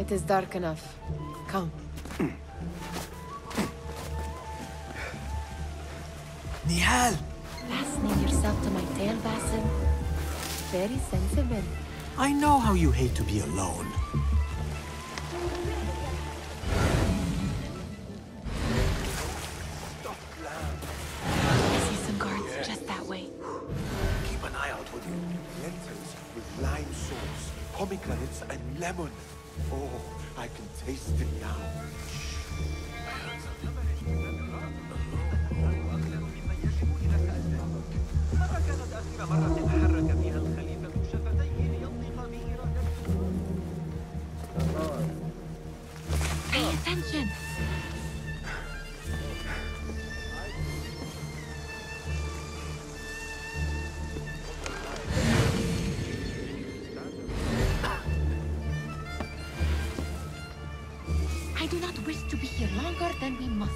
It is dark enough. Come. Nihal! Fastening yourself to my tail, Basim. Very sensible. I know how you hate to be alone. I see some guards just that way. Keep an eye out for you. Lentils with lime sauce, pomegranates and lemon. Oh, I can taste it now. Pay attention. I do not wish to be here longer than we must.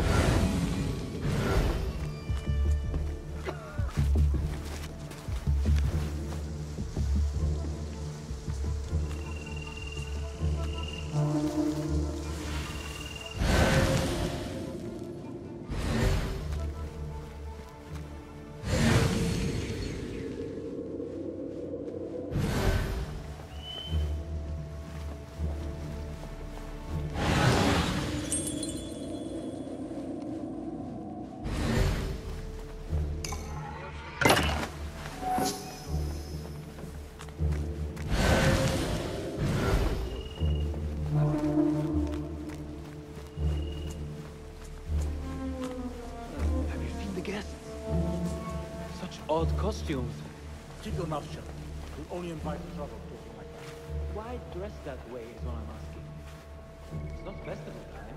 Odd costumes. Keep your mouth shut. You'll only invite trouble talking like that. Why dress that way is what I'm asking. It's not festival time.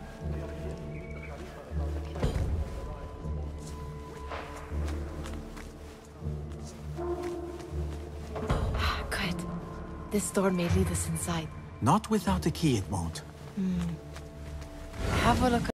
Good. This door may lead us inside. Not without a key, it won't. Have a look.